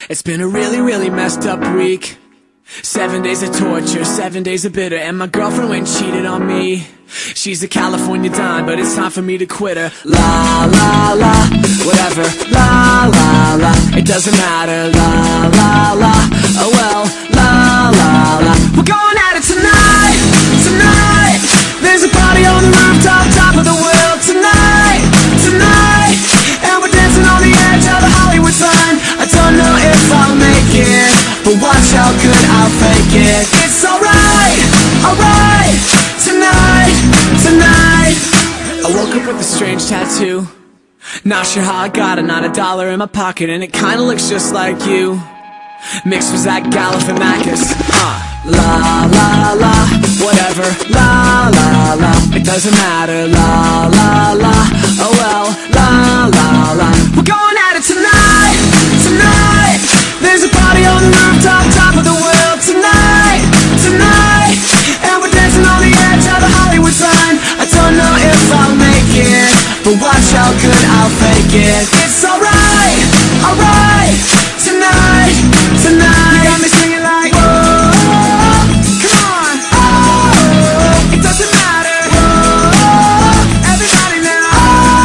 It's been a really messed up week. 7 days of torture, 7 days of bitter. And my girlfriend went and cheated on me. She's a California dime, but it's time for me to quit her. La la la, whatever. La la la, it doesn't matter. La la la, oh well. La la la, we're going at it tonight, tonight. There's a party on the rooftop, top of the world tonight, tonight. And we're dancing on the edge of the Hollywood sign. I don't know if I'll make it, but watch how good I'll fake it. It's alright, alright, tonight, tonight. I woke up with a strange tattoo. Not sure how I got it, not a dollar in my pocket. And it kinda looks just like you. Mixed with Zach Galifianakis. La la la, whatever. La la la, it doesn't matter. La la la, oh well. La la la, we're going at it tonight, tonight. There's a party on the rooftop, top of the world tonight, tonight. And we're dancing on the edge of the Hollywood sign. I don't know if I'll make it, but watch how good I'll fake it. It's alright, alright, tonight, tonight. You got me singing like, whoa, come on, oh, it doesn't matter, whoa, everybody now,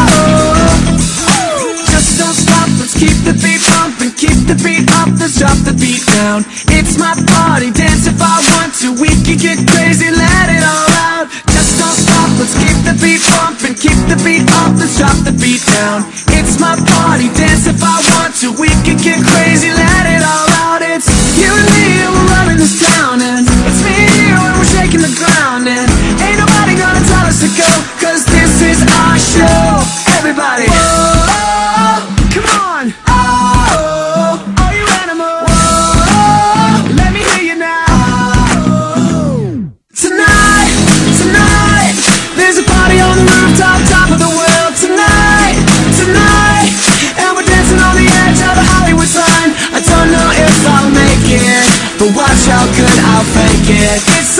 oh, just don't stop, let's keep the beat pumping, keep the beat up, let's drop the beat down. It's my party, dance if I want to, we can get crazy, let it all out. Just don't stop, let's keep the beat pumping, keep the beat up, let's drop the beat down. It's my party, dance if I want to, we can get crazy, let it all out. It's you and me and we're running this town, and it's me and you and we're shaking the ground, and ain't nobody gonna tell us to go, cause this is our show. Everybody, whoa, come on, oh, are you animal? Whoa, let me hear you now. Tonight, tonight, there's a party on the rooftop, top of the world tonight, tonight. And we're dancing on the edge of the Hollywood sign. I don't know if I'll make it, but watch how good I'll fake it. It's